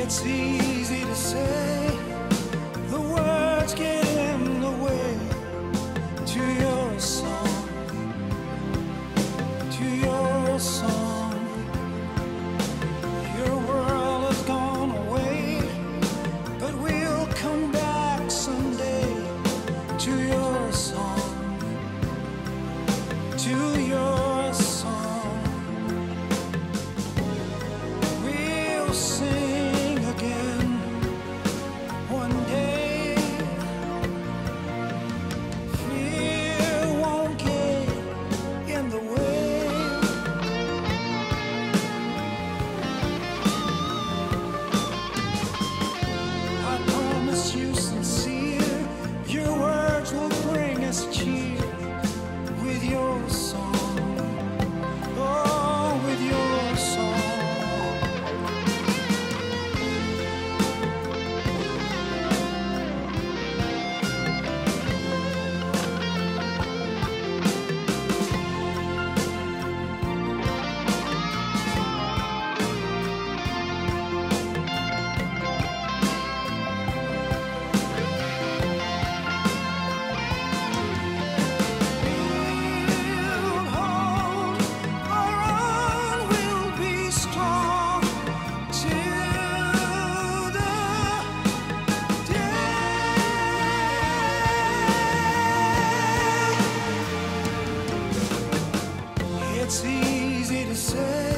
It's easy to say, the words get in the way to your song, to your song. Your world has gone away, but we'll come back someday to your song, to your song. We'll sing again one day. Fear won't get in the way. I promise you sincere, your words will bring us cheer with your song, oh, with your song. It's easy to say,